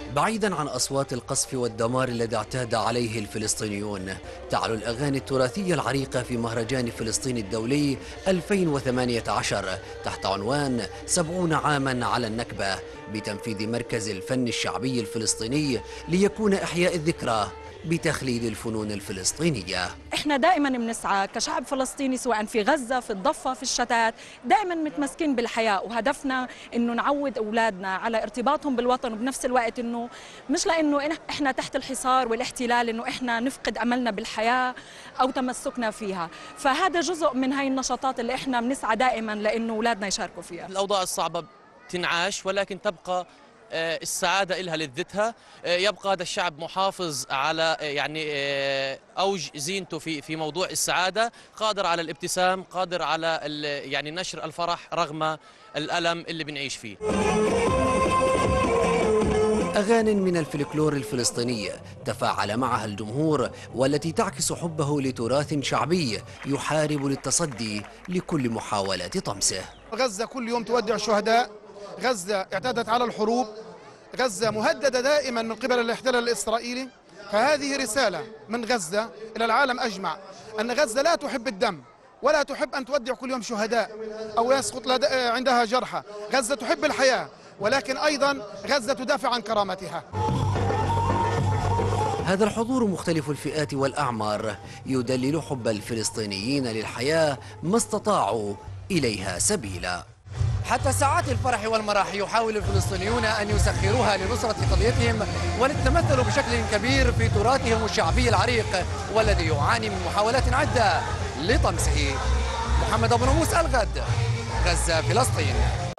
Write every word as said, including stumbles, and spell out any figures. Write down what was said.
بعيدا عن أصوات القصف والدمار الذي اعتاد عليه الفلسطينيون، تعلو الأغاني التراثية العريقة في مهرجان فلسطين الدولي ألفين وثمانية عشر تحت عنوان سبعون عاما على النكبة بتنفيذ مركز الفن الشعبي الفلسطيني ليكون إحياء الذكرى بتخليد الفنون الفلسطينية. احنا دائما بنسعى كشعب فلسطيني سواء في غزة في الضفة في الشتات، دائما متمسكين بالحياة، وهدفنا انه نعود اولادنا على ارتباطهم بالوطن، وبنفس الوقت انه مش لانه احنا تحت الحصار والاحتلال انه احنا نفقد املنا بالحياة او تمسكنا فيها، فهذا جزء من هاي النشاطات اللي احنا بنسعى دائما لانه اولادنا يشاركوا فيها. الاوضاع الصعبة تنعاش ولكن تبقى السعادة إلها لذتها، يبقى هذا الشعب محافظ على يعني أوج زينته في في موضوع السعادة، قادر على الابتسام، قادر على يعني نشر الفرح رغم الألم اللي بنعيش فيه. أغاني من الفلكلور الفلسطيني تفاعل معها الجمهور، والتي تعكس حبه لتراث شعبي يحارب للتصدي لكل محاولة طمسه. غزة كل يوم تودع شهداء، غزة اعتادت على الحروب، غزة مهددة دائما من قبل الاحتلال الإسرائيلي، فهذه رسالة من غزة إلى العالم أجمع أن غزة لا تحب الدم ولا تحب أن تودع كل يوم شهداء أو يسقط عندها جرحى. غزة تحب الحياة، ولكن أيضا غزة تدافع عن كرامتها. هذا الحضور مختلف الفئات والأعمار يدلل حب الفلسطينيين للحياة ما استطاعوا إليها سبيلا. حتى ساعات الفرح والمراح يحاول الفلسطينيون أن يسخروها لنصرة قضيتهم وللتمثل بشكل كبير في تراثهم الشعبي العريق والذي يعاني من محاولات عدة لطمسه. محمد أبو نموس، الغد، غزة، فلسطين.